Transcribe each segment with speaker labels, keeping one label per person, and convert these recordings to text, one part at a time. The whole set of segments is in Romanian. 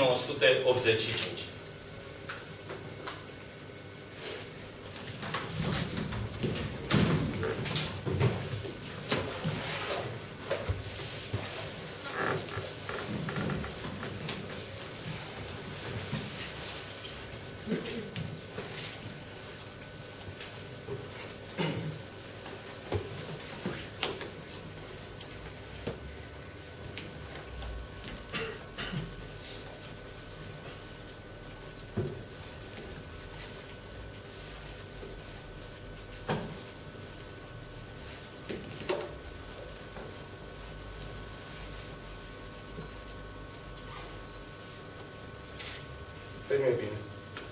Speaker 1: 1985.
Speaker 2: Nu e bine.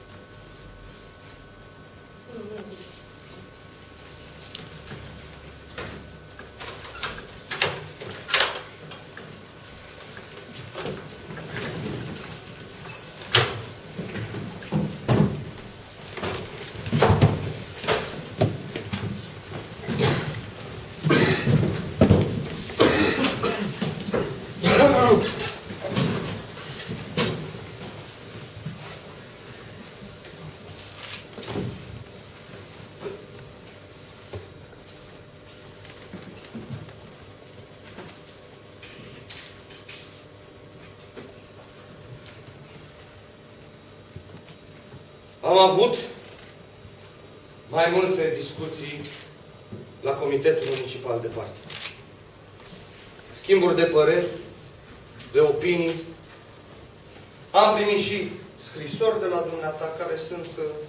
Speaker 2: Am avut mai multe discuții la Comitetul Municipal de Partid. Schimburi de păreri, de opinii. Am primit și scrisori de la dumneata care sunt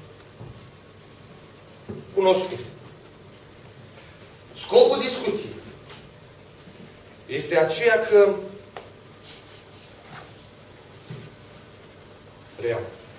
Speaker 2: cunoscute. Scopul discuției este aceea că